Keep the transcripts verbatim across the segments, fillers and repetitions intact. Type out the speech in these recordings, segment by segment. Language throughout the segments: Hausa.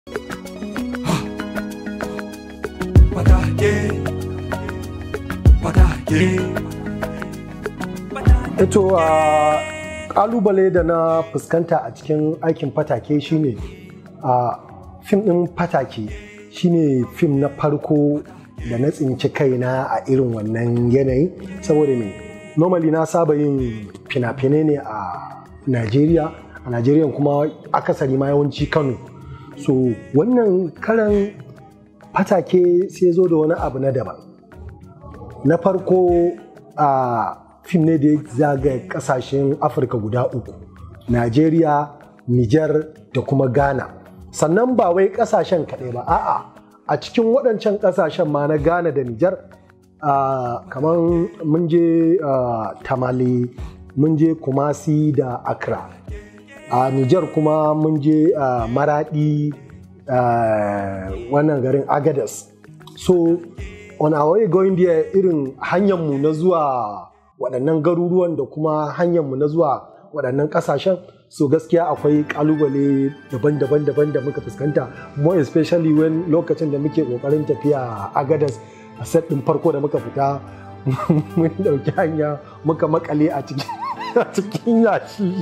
Ito a ƙalubale da na fuskanta a cikin aikin fatake shine a fim ɗin fatake shine fim na farko da na tsinci kaina a irin wannan yanayi, saboda me normally na saba yin fina-finai ne a Najeriya a Najeriya kuma akasari ma yawanci Kano. So wannan karan fatake sai zo da wani abu na daban. Na farko a fim ne da ya zagaya kasashen Afirka guda uku, Najeriya, Nijar da kuma Ghana. Sannan ba wai kasashen kaɗai ba, a'a a cikin waɗancan kasashen ma na Ghana da Nijar uh, kamar mun je uh, Tamale, mun je Kumasi da Accra. A uh, Nijar kuma mun je uh, Maradi, uh, wannan garin Agadez. So on our way going there, irin hanyarmu na zuwa waɗannan garuruwan da kuma hanyarmu na zuwa waɗannan ƙasashen, so gaskiya akwai ƙalubale daban-daban daban da muka fuskanta, more especially when lokacin da muke ƙoƙarin tafiya a Agadez, a set ɗin farko da muka fita mun ɗauki hanya muka makale a cikin yashi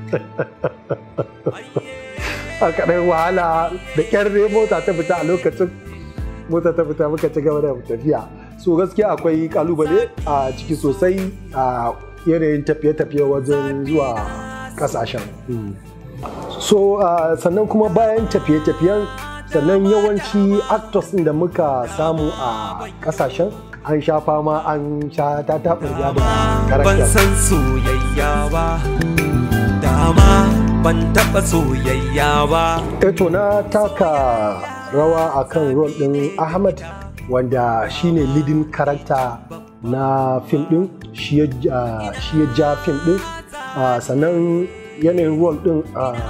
a kaɗai wahala da ƙyar mota ta fita a lokacin mota ta fita muka ci gaba da tafiya. So gaskiya akwai kalubale a ciki sosai a yanayin tafiye-tafiye wajen zuwa kasashen. So uh, sannan kuma bayan tafiye-tafiyen, sannan yawanci actors da muka samu a kasashen an sha fama an sha ta taɓarya da karakter. Ban san soyayya ba, dama ban taɓa soyayya ba. Eto na taka rawa akan role ɗin Ahmad, wanda shine leading character na fim ɗin, shi ya ja fim ɗin. Sannan yanayin role ɗin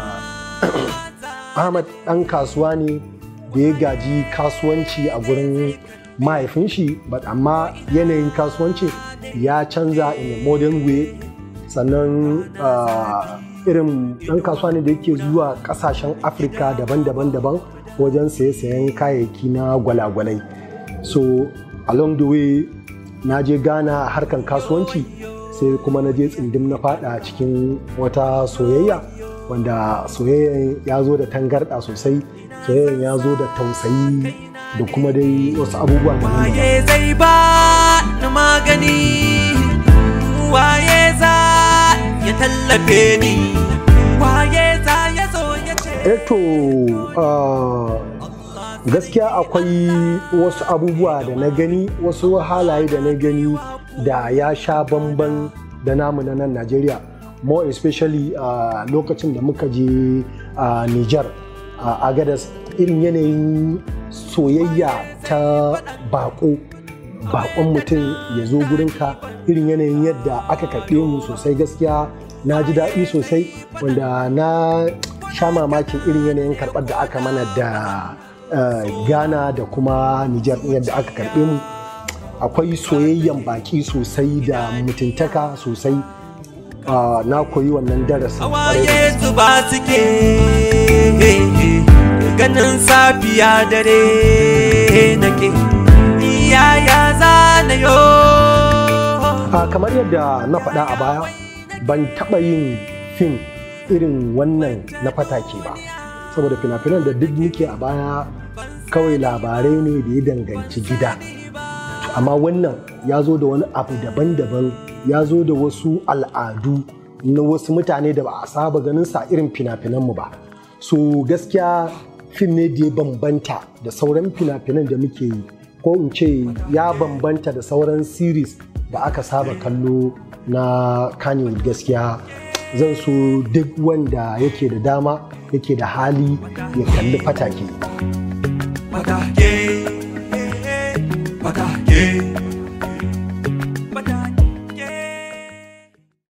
Ahmad ɗan kasuwa ne da ya gaji kasuwanci a gurin mahaifin shi, but amma yanayin kasuwanci ya canza in a modern way. Sannan irin ɗan kasuwa ne da yake zuwa ƙasashen Afirka daban-daban daban wajen saye-sayen kayayyaki na gwalagwalai. So along the way na je Ghana harkan kasuwanci, sai kuma na je tsindim na fada cikin wata soyayya, wanda soyayyan ya zo da tangarɗa sosai, soyayyan ya zo da tausayi da kuma dai wasu abubuwa da waye zai ba ni magani, waye za ya tallafe ni, waye za ya zo ya ce. Eto uh, gaskiya akwai wasu abubuwa da na gani, wasu halaye da na gani da ya sha bamban da namu na nan Najeriya, more especially a uh, lokacin da muka je a uh, Nijar a uh, Agadez. Irin yanayin soyayya ta bako bakon mutum ya zo gurinka, irin yanayin yadda aka karɓe mu sosai, gaskiya na ji daɗi sosai, wanda na sha mamakin irin yanayin karɓar da aka mana da Uh, Ghana da kuma Nijar yadda aka karɓe mu. Akwai soyayyan baki sosai da mutuntaka sosai. Uh, na koyi wannan darasin. Hawaye zuba suke ganin safiya dare nake yaya zana yo. Uh, kamar yadda na faɗa a baya, ban taɓa yin fim irin wannan na fatake ba, saboda fina-finan da duk nake a baya kawai labarai ne da ya danganci gida, amma wannan ya zo da wani abu daban-daban, ya zo da wasu al'adu na wasu mutane da ba a saba ganin sa irin fina-finanmu ba. So gaskiya fim ne da ya bambanta da sauran fina-finan da muke yi, ko in ce ya bambanta da sauran series da aka saba kallo na Kannywood. Gaskiya zan so duk wanda yake da dama, yake da hali, ya kalli fatake. Fatake, fatake.